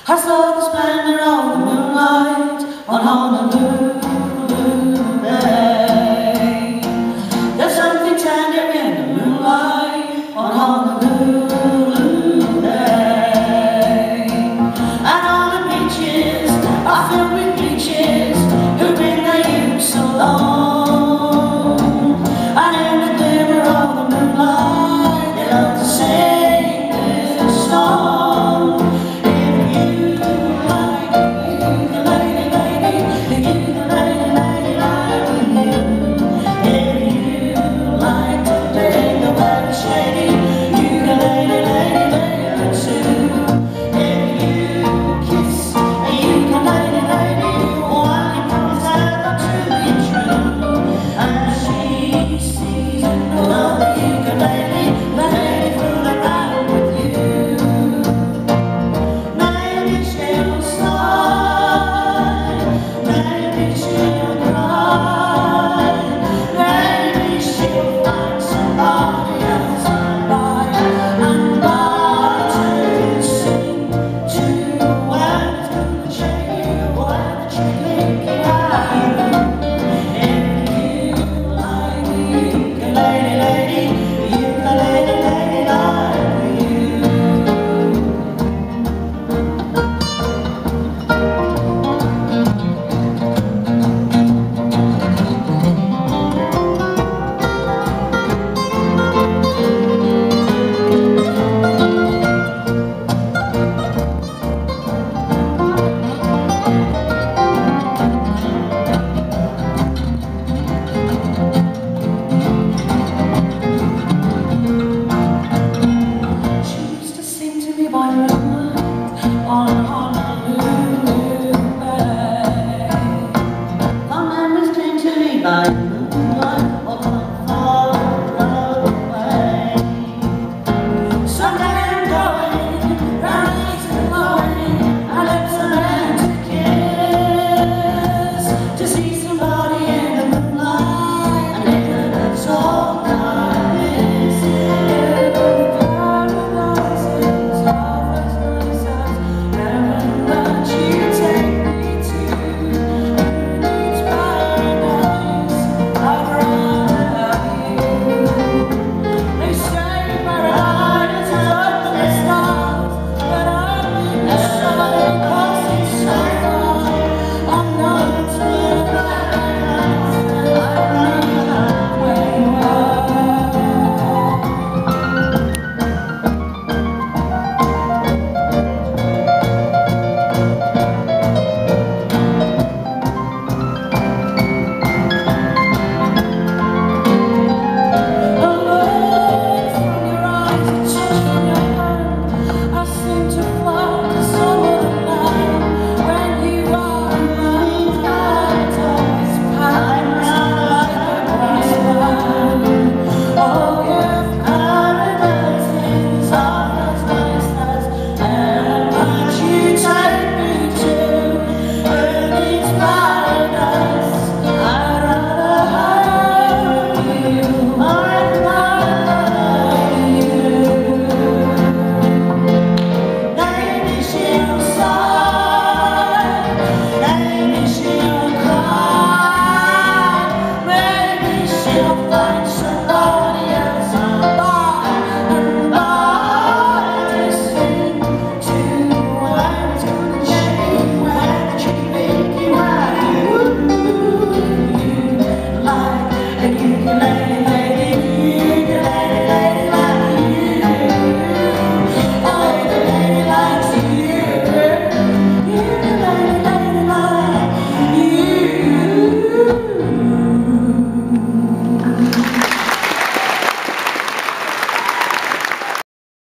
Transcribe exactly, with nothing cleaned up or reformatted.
I saw the splendor of the moonlight on Honolulu Bay. There's something tender in the moonlight on Honolulu Bay. And all the beaches are filled with beaches who bring their youth so long. And in the glimmer of the moonlight they love to sing this song. By the moonlight of